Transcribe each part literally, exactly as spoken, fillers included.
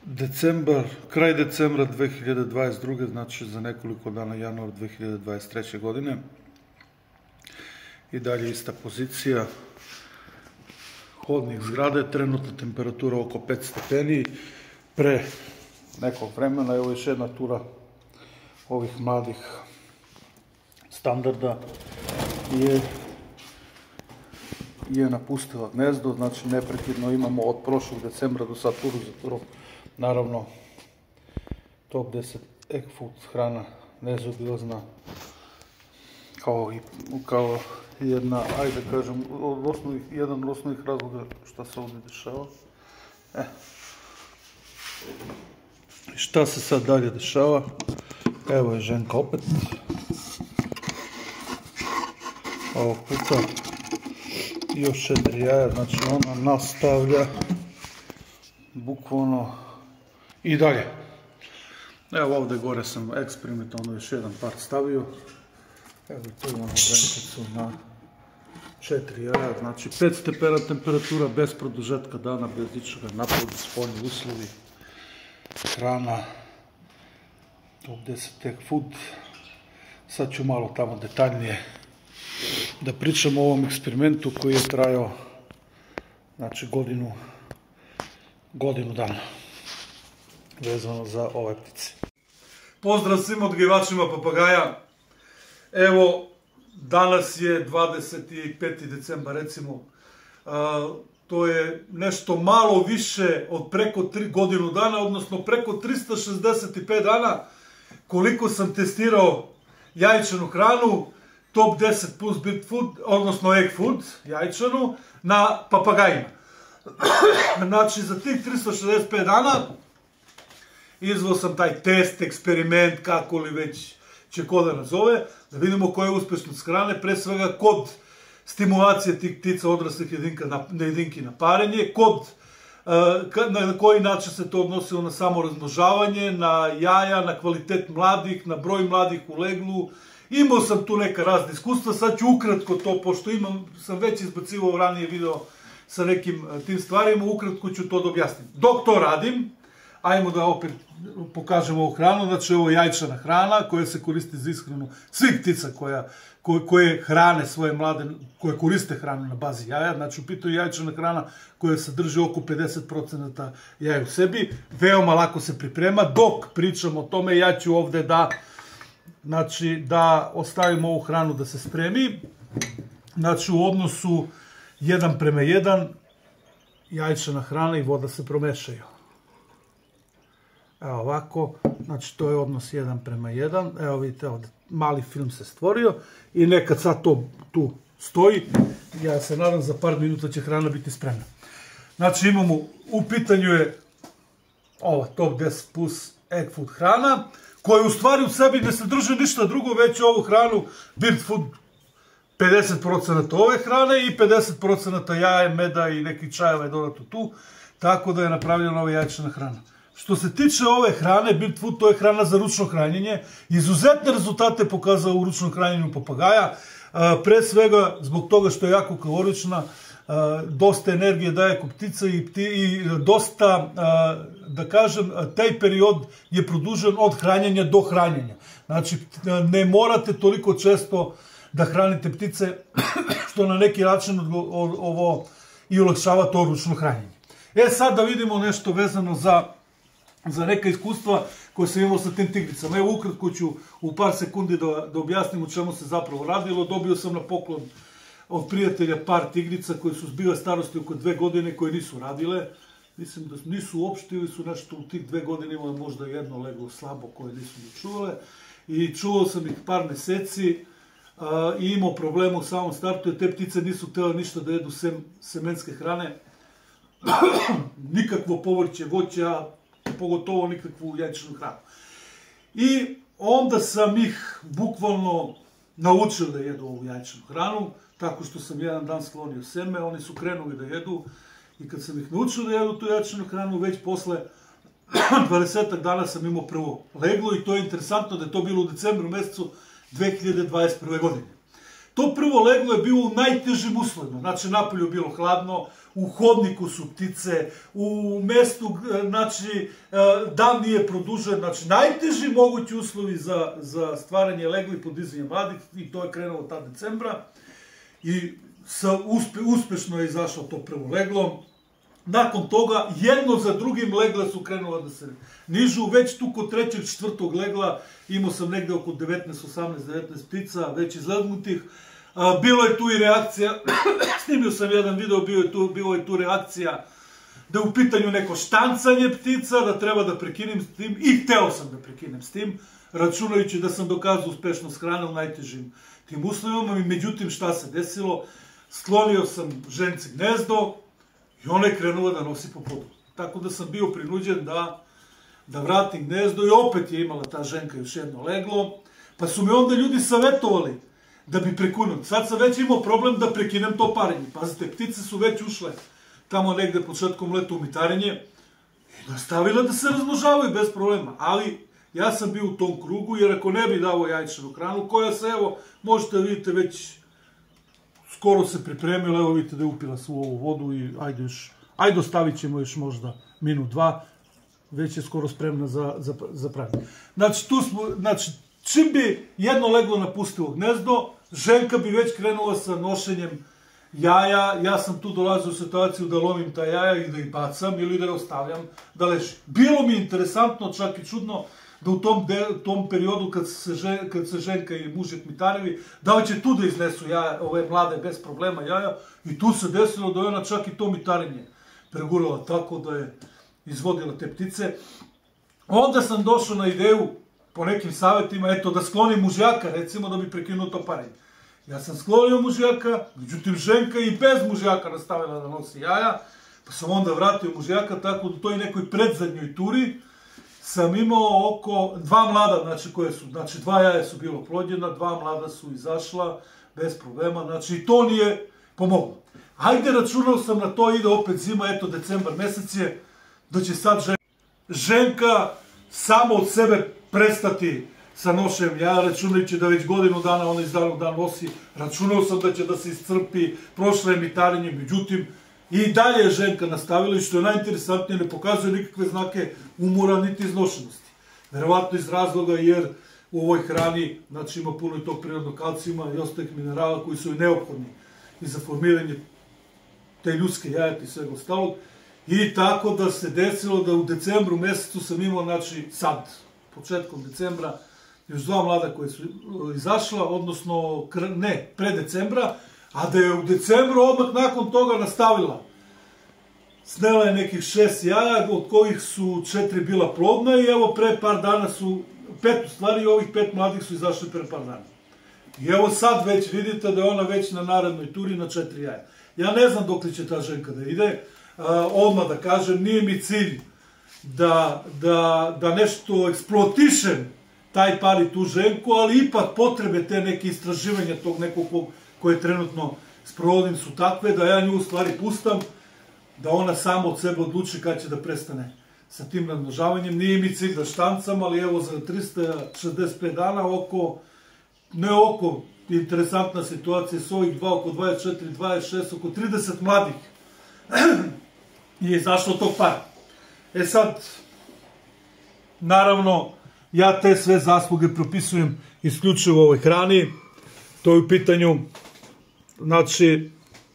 Decembar, kraj decembra dve hiljade dvadeset druge. znači za nekoliko dana, januar dve hiljade dvadeset treće. godine. I dalje ista pozicija. Hodnik zgrade, trenutna temperatura oko pet stepeni. Pre nekog vremena, evo još jedna tura ovih mladih standarda je je napustila gnezdo, znači neprekidno imamo od prošlog decembra do sad turu za turu. Naravno, top deset egg food hrana nezaobilazna kao i kao jedna, ajde kažem, osnovnih, jedan od osnovnih razloga šta se ovdje dešava. E. Šta se sad dalje dešava? Evo je ženka opet. Ovog puta još četiri jaja, znači ona nastavlja bukvalno i dalje. Evo ovdje gore sam eksperimentalno još jedan par stavio. Evo tu imamo ženkicu na četiri jaja, znači pet stepena temperatura, bez produžetka dana, bez ničega, napolju, spoljni uslovi, hrana, top deset egg food. Sad ću malo tamo detaljnije da pričam o ovom eksperimentu koji je trajao, znači, godinu, godinu dana, vezano za ove ptice. Pozdrav svim odgajivačima papagaja. Evo, danas je dvadeset peti decembar, recimo. To je nešto malo više od preko tri godinu dana, odnosno preko trista šezdeset pet dana koliko sam testirao jajčanu hranu, top deset plus bird food, odnosno egg food, jajčanu, na papagajima. Znači, za tih trista šezdeset pet dana izveo sam taj test, eksperiment, kako li već će ko da nazove, da vidimo koja je uspešnost hrane, pre svega kod stimulacije tih ptica odraslih jedinki na parenje, kod na koji način se to odnosilo na samo razmnožavanje, na jaja, na kvalitet mladih, na broj mladih u leglu. Imao sam tu neka razna iskustva, sad ću ukratko to, pošto imam, sam već izbacivao ranije video sa nekim tim stvarima, ukratko ću to da objasnim. Dok to radim, ajmo da opet pokažemo ovu hranu, znači ovo je jajčana hrana koja se koristi za ishranu svih ptica koje hrane svoje mlade, koje koriste hranu na bazi jaja, znači u pitanju jajčana hrana koja sadrži oko pedeset procenata jaja u sebi, veoma lako se priprema. Dok pričam o tome, ja ću ovde da znači da ostavimo ovu hranu da se spremi, znači u odnosu jedan prema jedan jajčana hrana i voda se promešaju. Evo ovako, znači to je odnos jedan prema jedan, evo vidite ovdje mali film se stvorio i nekad sad to tu stoji, ja se nadam za par minuta će hrana biti spremna. Znači imamo, u pitanju je ova top deset plus egg food hrana, koja u stvari u sebi ne sadrži ništa drugo, već ovu hranu bird food, pedeset procenata ove hrane i pedeset procenata jaja, meda i nekih čajeva je dodato tu, tako da je napravljena ova jajčana hrana. Što se tiče ove hrane, bird food, to je hrana za ručno hranjenje, izuzetne rezultate pokazao u ručnom hranjenju papagaja, pre svega zbog toga što je jako kalorična, dosta energije daje kod ptica i dosta, da kažem, taj period je produžen od hranjenja do hranjenja. Znači, ne morate toliko često da hranite ptice, što na neki način ovo i olakšava to ručno hranjenje. E sad da vidimo nešto vezano za za neka iskustva koje sam imao sa tim tigricama. Evo ukratko ću u par sekundi da objasnim o čemu se zapravo radilo. Dobio sam na poklon od prijatelja par tigrica koje su bile starosti oko dve godine, koje nisu radile. Mislim da nisu uopšte ili su nešto u tih dve godine imale možda jedno leglo slabo koje nisu ni čuvale. I čuvao sam ih par meseci i imao problema u samom startu jer te ptice nisu htjele ništa da jedu sem semenske hrane. Nikakvo povrće, voće, pogotovo nikakvu jajčanu hranu. I onda sam ih bukvalno naučio da jedu ovu jajčanu hranu, tako što sam jedan dan sklonio seme, oni su krenuli da jedu i kad sam ih naučio da jedu tu jajčanu hranu, već posle dvadesetak dana sam imao prvo leglo i to je interesantno da je to bilo u decembru mesecu dve hiljade dvadeset prve. godine. To prvo leglo je bilo u najtežim uslovima. Znači, napolju je bilo hladno, u hodniku su ptice, u mestu, znači, dan nije produžen, znači, najteži mogući uslovi za, za stvaranje legla i podizanje mladih, i to je krenulo ta decembra, i sa, uspe, uspešno je izašlo to prvo leglo. Nakon toga, jedno za drugim legla su krenula da se nižu, već tu kod trećeg, četvrtog legla imao sam negde oko devetnaest, osamnaest, devetnaest ptica, već izlednutih. Bilo je tu i reakcija, snimio sam jedan video, bio je tu, bilo je tu reakcija da je u pitanju neko štancanje ptica, da treba da prekinem s tim, i hteo sam da prekinem s tim, računajući da sam dokazao uspešnost hrane u najtežim tim uslovima. Međutim, šta se desilo? Sklonio sam ženci gnezdo i ona je krenula da nosi po podu. Tako da sam bio prinuđen da, da vratim gnezdo i opet je imala ta ženka još jedno leglo, pa su me onda ljudi savetovali da bi prekinuo. Sad sam već imao problem da prekinem to parenje. Pazite, ptice su već ušle tamo negde početkom leta u mitarenje i nastavile da se razmnožavaju bez problema. Ali ja sam bio u tom krugu, jer ako ne bi dao jajčanu hranu, koja se, evo, možete da vidite, već skoro se pripremila, evo vidite da je upila svu ovu vodu i ajde još, ajde ostavit ćemo još možda minut, dva, već je skoro spremna za, za, za pravljanje. Znači, tu smo, znači, čim bi jedno leglo napustilo gnezdo, ženka bi već krenula sa nošenjem jaja, ja sam tu dolazio u situaciju da lomim ta jaja i da ih bacam ili da je ostavljam da leži. Bilo mi interesantno, čak i čudno, da u tom, de, tom periodu kad se, žen, kad se ženka i mužek mitarevi, da li će tu da iznesu jaja, ove mlade bez problema jaja, i tu se desilo da je ona čak i to mitarenje pregurala tako da je izvodila te ptice. Onda sam došao na ideju, po nekim savjetima, eto, da sklonim mužjaka, recimo, da bi prekinuo to parenje. Ja sam sklonio mužjaka, međutim, ženka i bez mužjaka nastavila da nosi jaja, pa sam onda vratio mužjaka, tako da u toj nekoj predzadnjoj turi sam imao oko dva mlada, znači, koje su, znači, dva jaja su bilo plodjena, dva mlada su izašla bez problema, znači, i to nije pomoglo. Ajde, računao sam na to, ide opet zima, eto, decembar mesec je, da će sad ženka, ženka samo od sebe prestati sa nošenjem jaja, računajući da već godinu dana ona iz dana u dan nosi. Računao sam da će da se iscrpi, prošlo je mitarenje, međutim, i dalje je ženka nastavila, i što je najinteresantnije, ne pokazuje nikakve znake umora niti iznošenosti. Verovatno iz razloga jer u ovoj hrani, znači, ima puno i tog prirodnog kalcijuma i ostalih minerala koji su neophodni i za formiranje te ljudske jajete i svega ostalog. I tako da se desilo da u decembru mesecu sam imao, znači, sad, početkom decembra, još dva mlada koje su izašla, odnosno, ne, pre decembra, a da je u decembru odmah nakon toga nastavila. Snela je nekih šest jaja, od kojih su četiri bila plodna, i evo pre par dana su, pet u stvari, ovih pet mladih su izašli pre par dana. I evo sad već vidite da je ona već na narednoj turi na četiri jaja. Ja ne znam dok li će ta ženka da ide, odmah da kažem, nije mi cilj da, da, da nešto eksploatišem taj par i tu ženku, ali ipak potrebe te neke istraživanja tog nekog koje trenutno sprovodim su takve da ja nju u stvari pustam, da ona sama od sebe odluči kad će da prestane sa tim razmnožavanjem. Nije mi cilj da štancam, ali evo za trista šezdeset pet dana oko, ne oko, interesantna situacija s ovih dva, oko dvadeset četiri, dvadeset šest, oko trideset mladih je izašlo tog para. E sad, naravno, ja te sve zasluge propisujem isključivo ovoj hrani. To je u pitanju, znači,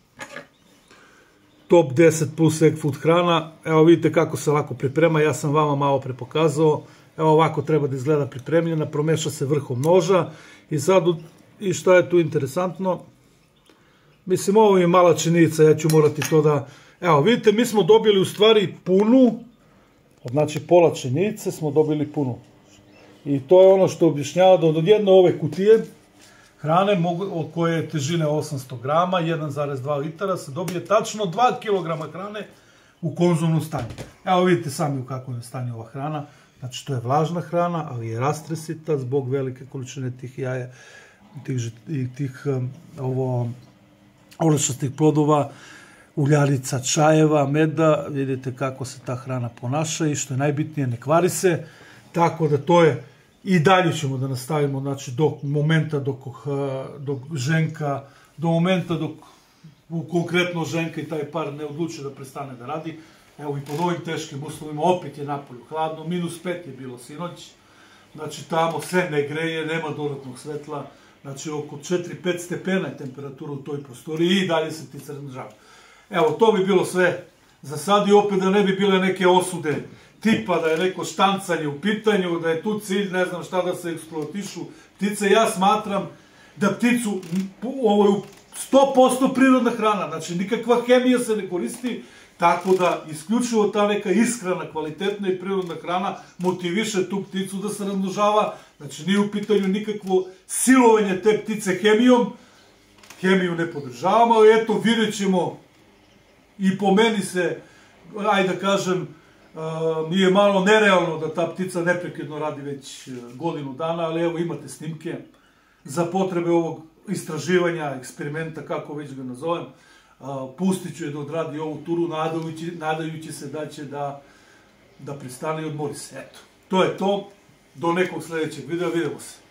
top deset plus egg food hrana. Evo vidite kako se ovako priprema, ja sam vama malo pre pokazao. Evo ovako treba da izgleda pripremljena, promeša se vrhom noža. I sad, i šta je tu interesantno? Mislim, ovo je mala činjenica, ja ću morati to da... Evo, vidite, mi smo dobili u stvari punu, znači pola činjenice smo dobili punu. I to je ono što objašnjava da od jedne ove kutije hrane, od koje je težine osamsto grama, jedan zarez dva litara, se dobije tačno dva kilograma hrane u konzumnom stanju. Evo vidite sami u kakvom je stanju ova hrana. Znači, to je vlažna hrana, ali je rastresita zbog velike količine tih jaja, tih, tih ovo, orešastih plodova, uljarica, čajeva, meda. Vidite kako se ta hrana ponaša i što je najbitnije, ne kvari se. Tako da to je I dalje ćemo da nastavimo, znači, do momenta dok, dok ženka, do momenta dok konkretno ženka i taj par ne odluči da prestane da radi. Evo i pod ovim teškim uslovima, opet je napolju hladno, minus pet je bilo sinoć. Znači, tamo se ne greje, nema dodatnog svetla. Znači, oko četiri do pet stepena je temperatura u toj prostoriji i dalje se ptica razmnožava. Evo, to bi bilo sve za sad i opet da ne bi bile neke osude tipa da je neko štancanje u pitanju, da je tu cilj, ne znam šta, da se eksploatišu ptice. Ja smatram da pticu, ovo je sto posto prirodna hrana, znači nikakva hemija se ne koristi, tako da isključivo ta neka ishrana, kvalitetna i prirodna hrana motiviše tu pticu da se razmnožava. Znači nije u pitanju nikakvo silovanje te ptice hemijom, hemiju ne podržavamo, ali eto vidjet ćemo i po meni se, ajde da kažem, nije malo nerealno da ta ptica neprekidno radi već godinu dana, ali evo imate snimke za potrebe ovog istraživanja, eksperimenta, kako već ga nazovem. Pustit ću je da odradi ovu turu, nadajući se da će da pristane i odmori se. Eto, to je to. Do nekog sljedećeg videa, vidimo se.